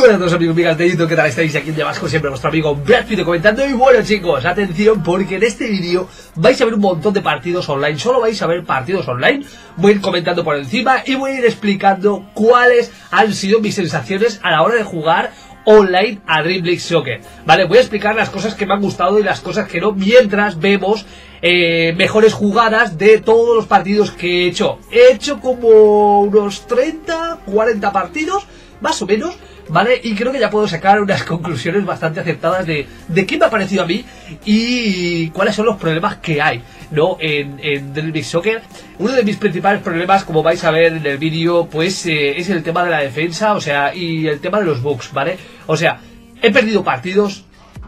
Buenas a todos amigos, amigas de YouTube, ¿qué tal estáis? Aquí en Damasco, siempre vuestro amigo Brad Pitt comentando. Y bueno chicos, atención porque en este vídeo vais a ver un montón de partidos online. Solo vais a ver partidos online. Voy a ir comentando por encima y voy a ir explicando cuáles han sido mis sensaciones a la hora de jugar online a Dream League Soccer. Vale, voy a explicar las cosas que me han gustado y las cosas que no, mientras vemos mejores jugadas de todos los partidos que he hecho. He hecho como unos 30, 40 partidos, más o menos, ¿vale? Y creo que ya puedo sacar unas conclusiones bastante acertadas de qué me ha parecido a mí y cuáles son los problemas que hay, ¿no? En Dream League Soccer. Uno de mis principales problemas, como vais a ver en el vídeo, pues es el tema de la defensa, o sea, y el tema de los bugs, ¿vale? O sea, he perdido partidos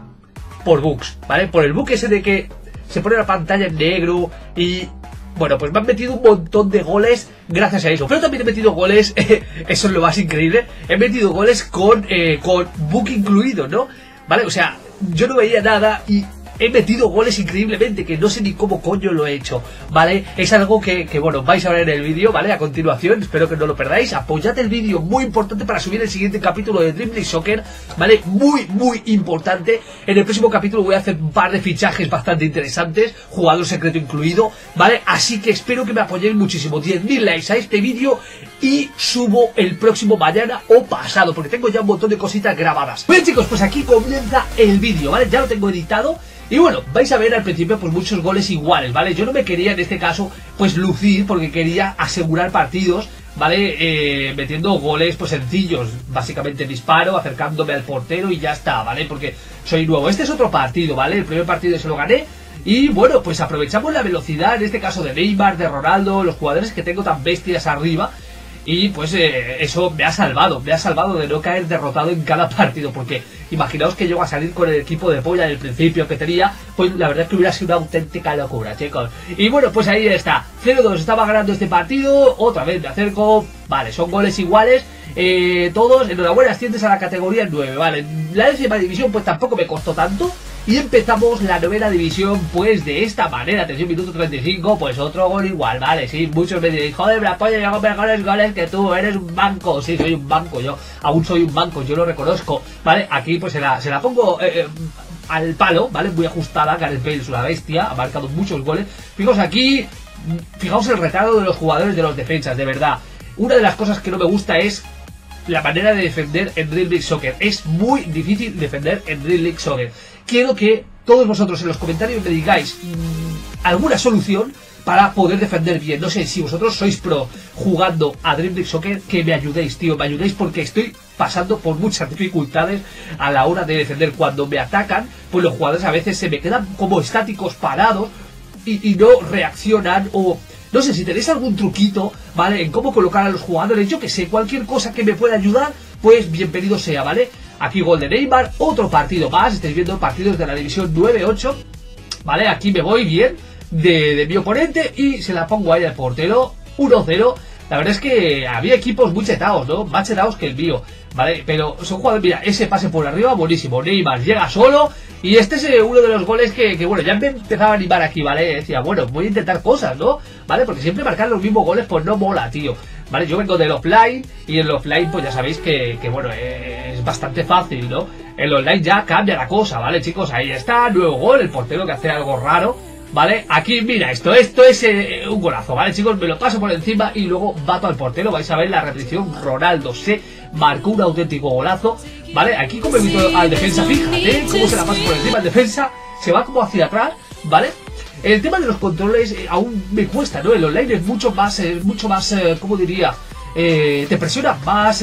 por bugs, ¿vale? Por el bug ese de que se pone la pantalla en negro y... bueno, pues me han metido un montón de goles gracias a eso. Pero también he metido goles, eso es lo más increíble, he metido goles con bug incluido, ¿no? Vale, o sea, yo no veía nada y he metido goles increíblemente, que no sé ni cómo coño lo he hecho, ¿vale? Es algo que bueno, vais a ver en el vídeo, ¿vale? A continuación, espero que no lo perdáis. Apoyad el vídeo, muy importante para subir el siguiente capítulo de Dream League Soccer, ¿vale? Muy importante. En el próximo capítulo voy a hacer un par de fichajes bastante interesantes, jugador secreto incluido, ¿vale? Así que espero que me apoyéis muchísimo. 10.000 likes a este vídeo y subo el próximo mañana o pasado, porque tengo ya un montón de cositas grabadas. Bien chicos, pues aquí comienza el vídeo, ¿vale? Ya lo tengo editado. Y bueno, vais a ver al principio pues muchos goles iguales, ¿vale? Yo no me quería en este caso pues lucir porque quería asegurar partidos, ¿vale? Metiendo goles pues sencillos, básicamente disparo, acercándome al portero y ya está, ¿vale? Porque soy nuevo. Este es otro partido, ¿vale? El primer partido se lo gané. Y bueno, pues aprovechamos la velocidad, en este caso de Neymar, de Ronaldo, los jugadores que tengo tan bestias arriba. Y pues eso me ha salvado de no caer derrotado en cada partido, porque imaginaos que llego a salir con el equipo de polla del principio que tenía, pues la verdad es que hubiera sido una auténtica locura, chicos. Y bueno, pues ahí está, 0-2, estaba ganando este partido, otra vez me acerco, vale, son goles iguales, todos, enhorabuena, asciendes a la categoría 9, vale, la 10ª división pues tampoco me costó tanto. Y empezamos la 9ª división pues de esta manera, atención, minuto 35, pues otro gol igual, vale, sí, muchos me dicen, joder, Brapolla, yo hago mejores goles que tú, eres un banco, sí, soy un banco, yo aún soy un banco, yo lo reconozco, vale, aquí pues se la pongo al palo, vale, muy ajustada, Gareth Bale es una bestia, ha marcado muchos goles, fijaos aquí, fijaos el retardo de los jugadores de los defensas, de verdad, una de las cosas que no me gusta es la manera de defender en Dream League Soccer, es muy difícil defender en Dream League Soccer. Quiero que todos vosotros en los comentarios me digáis alguna solución para poder defender bien. No sé, si vosotros sois pro jugando a Dream League Soccer, que me ayudéis, tío, me ayudéis porque estoy pasando por muchas dificultades a la hora de defender. Cuando me atacan, pues los jugadores a veces se me quedan como estáticos, parados y no reaccionan o... no sé si tenéis algún truquito, ¿vale? En cómo colocar a los jugadores, yo que sé, cualquier cosa que me pueda ayudar, pues bienvenido sea, ¿vale? Aquí gol de Neymar, otro partido más, estáis viendo partidos de la división 9-8, ¿vale? Aquí me voy bien de mi oponente y se la pongo ahí al portero, 1-0. La verdad es que había equipos muy chetados, ¿no? Más chetados que el mío, ¿vale? Pero son jugadores, mira, ese pase por arriba, buenísimo. Neymar llega solo y este es uno de los goles que bueno, ya me empezaba a animar aquí, ¿vale? Decía, bueno, voy a intentar cosas, ¿no? ¿Vale? Porque siempre marcar los mismos goles, pues no mola, tío. ¿Vale? Yo vengo del offline y en el offline, pues ya sabéis que bueno, es bastante fácil, ¿no? En el online ya cambia la cosa, ¿vale, chicos? Ahí está, nuevo gol, el portero que hace algo raro. ¿Vale? Aquí, mira, esto es un golazo, ¿vale, chicos? Me lo paso por encima y luego bato al portero. Vais a ver la repetición. Ronaldo se marcó un auténtico golazo, ¿vale? Aquí como evito al defensa, fíjate cómo se la pasa por encima. El defensa se va como hacia atrás, ¿vale? El tema de los controles aún me cuesta, ¿no? El online es mucho más, ¿cómo diría? Te presiona más,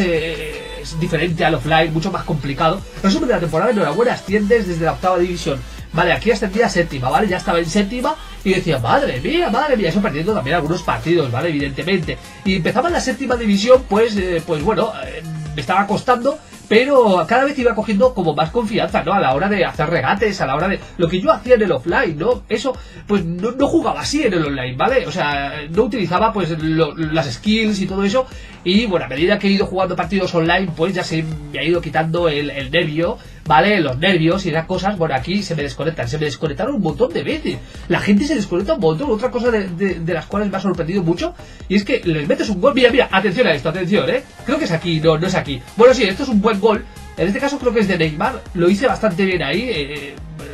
es diferente al offline, mucho más complicado. Resumen de la temporada, enhorabuena, asciendes desde la 8ª división. Vale, aquí ascendía a 7ª, ¿vale? Ya estaba en 7ª y decía, madre mía, eso perdiendo también algunos partidos, ¿vale? Evidentemente. Y empezaba en la 7ª división, pues bueno, me estaba costando, pero cada vez iba cogiendo como más confianza, ¿no? A la hora de hacer regates, a la hora de... lo que yo hacía en el offline, ¿no? Eso, pues no jugaba así en el online, ¿vale? O sea, no utilizaba pues las skills y todo eso. Y bueno, a medida que he ido jugando partidos online, pues ya se me ha ido quitando el nervio, ¿vale? Los nervios y las cosas, bueno, aquí se me desconectaron un montón de veces. La gente se desconecta un montón. Otra cosa de las cuales me ha sorprendido mucho, y es que les metes un gol, mira, atención a esto, atención, creo que es aquí, no es aquí. Bueno, sí, esto es un buen gol, En este caso creo que es de Neymar. Lo hice bastante bien ahí.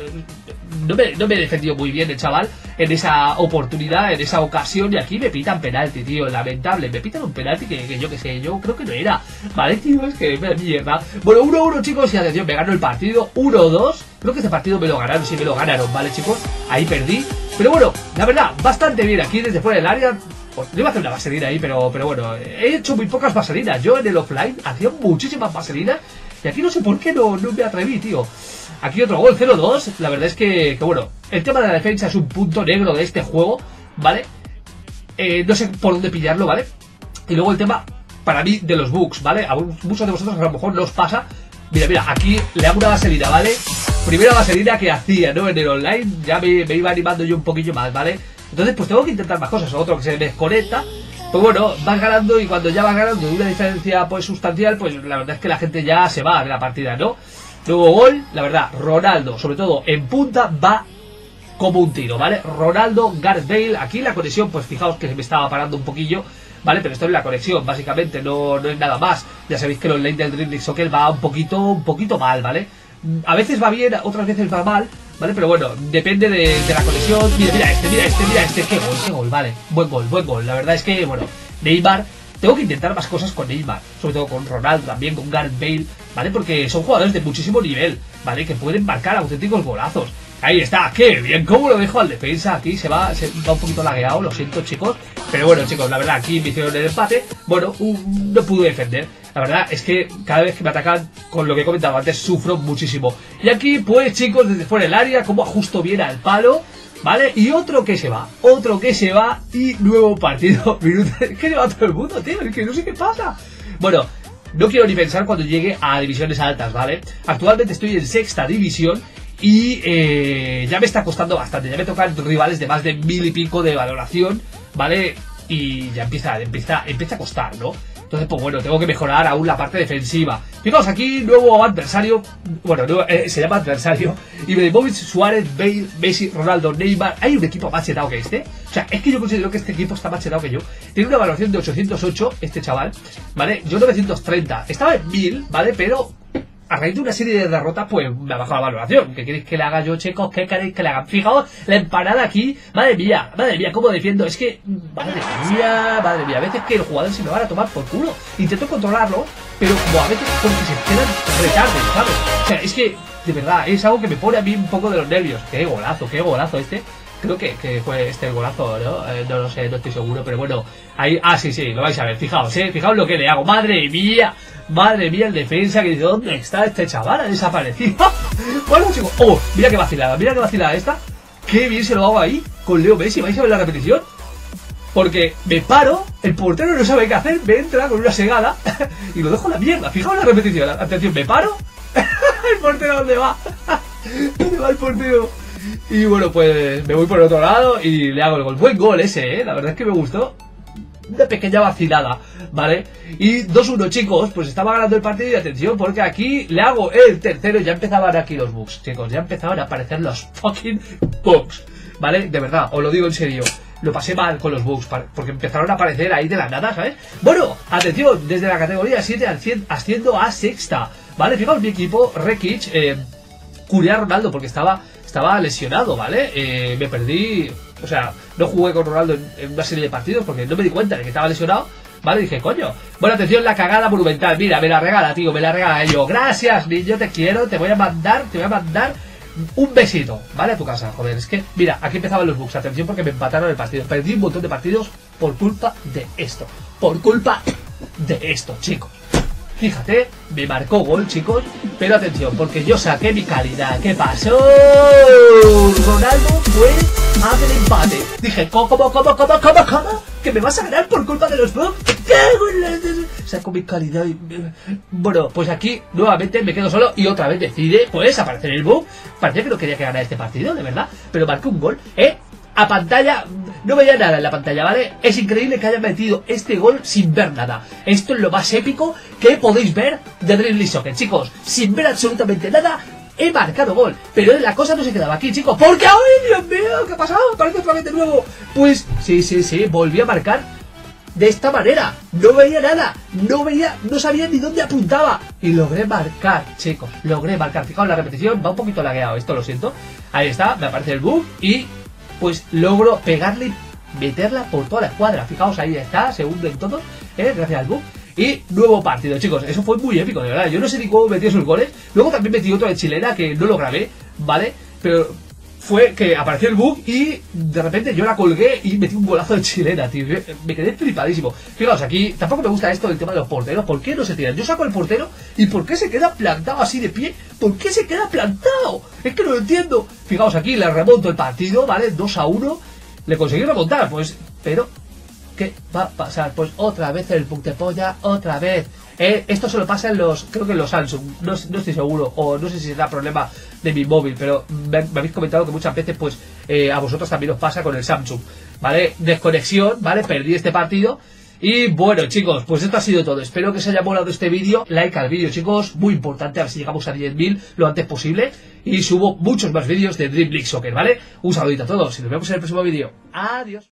No me defendió muy bien el chaval en esa oportunidad, en esa ocasión. Y aquí me pitan penalti, tío. Lamentable. Me pitan un penalti que yo que sé, yo creo que no era. Vale, tío, es que me mierda. Bueno, 1-1, chicos. Y atención, me ganó el partido. 1-2. Creo que este partido me lo ganaron. Sí, me lo ganaron, ¿vale, chicos? Ahí perdí. Pero bueno, la verdad, bastante bien aquí desde fuera del área. Pues, no iba a hacer una vaselina ahí, pero bueno, he hecho muy pocas vaselinas. Yo en el offline hacía muchísimas vaselinas. Y aquí no sé por qué no me atreví, tío. Aquí otro gol, 0-2. La verdad es que bueno, el tema de la defensa es un punto negro de este juego, ¿vale? No sé por dónde pillarlo, ¿vale? Y luego el tema, para mí, de los bugs, ¿vale? A muchos de vosotros a lo mejor no os pasa. Mira, aquí le hago una vaselina, ¿vale? Primera vaselina que hacía, ¿no? En el online ya me iba animando yo un poquillo más, ¿vale? Entonces pues tengo que intentar más cosas. Otro que se desconecta. Pues bueno, vas ganando y cuando ya vas ganando una diferencia pues sustancial, pues la verdad es que la gente ya se va de la partida, ¿no? Nuevo gol, la verdad, Ronaldo, sobre todo en punta, va como un tiro, ¿vale? Ronaldo, Gareth Bale, aquí la conexión, pues fijaos que se me estaba parando un poquillo, ¿vale? Pero esto es la conexión, básicamente, no es nada más. Ya sabéis que el online del Dream League Soccer va un poquito mal, ¿vale? A veces va bien, otras veces va mal, ¿vale? Pero bueno, depende de la conexión. Mira este, qué gol, vale. Buen gol, la verdad es que, bueno, Neymar. Tengo que intentar más cosas con Neymar, sobre todo con Ronaldo, también con Gareth Bale, ¿vale? Porque son jugadores de muchísimo nivel, ¿vale? Que pueden marcar auténticos golazos. Ahí está, qué bien, cómo lo dejo al defensa. Aquí se va un poquito lagueado, lo siento, chicos. Pero bueno, chicos, la verdad, aquí me hicieron el empate. Bueno, no pude defender. La verdad es que cada vez que me atacan, con lo que he comentado antes, sufro muchísimo. Y aquí, pues, chicos, desde fuera del área, cómo ajusto bien al palo, ¿vale? Y otro que se va y nuevo partido. Es que se va todo el mundo, tío, es que no sé qué pasa. Bueno, no quiero ni pensar cuando llegue a divisiones altas, ¿vale? Actualmente estoy en sexta división y ya me está costando bastante. Ya me tocan rivales de más de 1000 y pico de valoración, ¿vale? Y ya empieza a costar, ¿no? Entonces, pues bueno, tengo que mejorar aún la parte defensiva. Fijaos aquí, nuevo adversario. Bueno, se llama adversario. Ibrahimovic, Suárez, Bale, Messi, Ronaldo, Neymar. ¿Hay un equipo más chetado que este? O sea, es que yo considero que este equipo está más chetado que yo. Tiene una valoración de 808, este chaval, ¿vale? Yo 930. Estaba en 1000, ¿vale? Pero a raíz de una serie de derrotas, pues me ha bajado la valoración. ¿Qué queréis que le haga yo, chicos? ¿Qué queréis que le haga? Fijaos, la empanada aquí. Madre mía, cómo defiendo. Es que, madre mía. A veces que los jugadores se me van a tomar por culo. Intento controlarlo, pero como a veces como que se quedan retardes, ¿sabes? O sea, es que, de verdad, es algo que me pone a mí un poco de los nervios. Qué golazo este. Creo que fue este el golazo, ¿no? No lo sé, no estoy seguro, pero bueno. Ahí, sí, lo vais a ver. Fijaos, fijaos lo que le hago. Madre mía, el defensa que dice, ¿dónde está este chaval? Ha desaparecido. Bueno, chicos, mira qué vacilada esta. Qué bien se lo hago ahí con Leo Messi. ¿Vais a ver la repetición? Porque me paro, el portero no sabe qué hacer, me entra con una segada y lo dejo en la mierda. Fijaos la repetición. Atención, me paro. ¿El portero dónde va? ¿Dónde va el portero? Y bueno, pues me voy por el otro lado y le hago el gol. Buen gol ese, la verdad es que me gustó. Una pequeña vacilada, ¿vale? Y 2-1, chicos, pues estaba ganando el partido y atención, porque aquí le hago el tercero y ya empezaban aquí los bugs, chicos. Ya empezaban a aparecer los fucking bugs, ¿vale? De verdad, os lo digo en serio. Lo pasé mal con los bugs, porque empezaron a aparecer ahí de la nada, ¿sabes? Bueno, atención, desde la categoría 7 asciendo a sexta, ¿vale? Fijaos mi equipo, Rekic, Curiar Ronaldo, porque estaba lesionado, ¿vale? Me perdí, o sea, no jugué con Ronaldo en una serie de partidos porque no me di cuenta de que estaba lesionado, ¿vale? Dije, coño. Bueno, atención, la cagada monumental. Mira, me la regala, tío, me la regala yo. Gracias, niño, te quiero, te voy a mandar un besito, ¿vale? A tu casa, joder, es que, mira, aquí empezaban los bugs. Atención porque me empataron el partido. Perdí un montón de partidos por culpa de esto. Chicos. Fíjate, me marcó gol, chicos. Pero atención, porque yo saqué mi calidad. ¿Qué pasó? Ronaldo fue a hacer empate. Dije, ¿cómo? ¿Que me vas a ganar por culpa de los bugs? Saco mi calidad y... Bueno, pues aquí nuevamente me quedo solo y otra vez decide, pues, aparecer el bug. Parecía que no quería que ganara este partido, de verdad. Pero marqué un gol, a pantalla, no veía nada en la pantalla, ¿vale? Es increíble que haya metido este gol sin ver nada. Esto es lo más épico que podéis ver de Dream League Soccer, chicos. Sin ver absolutamente nada, he marcado gol. Pero la cosa no se quedaba aquí, chicos. Porque, ¡ay, Dios mío! ¿Qué ha pasado? Parece otra vez de nuevo. Pues, sí, volví a marcar de esta manera. No veía nada, no sabía ni dónde apuntaba. Y logré marcar, chicos, logré marcar. Fijaos, la repetición va un poquito lagueado, esto lo siento. Ahí está, me aparece el bug y pues logro pegarle y meterla por toda la escuadra. Fijaos, ahí está, se hunden todos, gracias al bug. Y nuevo partido, chicos, eso fue muy épico, de verdad. Yo no sé ni cómo metí esos goles. Luego también metí otro de chilena que no lo grabé, ¿vale? Pero fue que apareció el bug y de repente yo la colgué y metí un golazo de chilena, tío. Me quedé flipadísimo. Fijaos, aquí tampoco me gusta esto del tema de los porteros. ¿Por qué no se tiran? Yo saco el portero y ¿por qué se queda plantado así de pie? ¿Por qué se queda plantado? Es que no lo entiendo. Fijaos, aquí le remonto el partido, ¿vale? 2-1. Le conseguí remontar, pues, pero ¿qué va a pasar? Pues otra vez el bug de polla, otra vez. Esto solo pasa en los, creo que en los Samsung, no estoy seguro, o no sé si será problema de mi móvil, pero me habéis comentado que muchas veces pues a vosotros también os pasa con el Samsung, ¿vale? Desconexión, ¿vale? Perdí este partido. Y bueno, chicos, pues esto ha sido todo. Espero que os haya molado este vídeo. Like al vídeo, chicos, muy importante, a ver si llegamos a 10.000 lo antes posible. Y subo muchos más vídeos de Dream League Soccer, ¿vale? Un saludito a todos y nos vemos en el próximo vídeo. Adiós.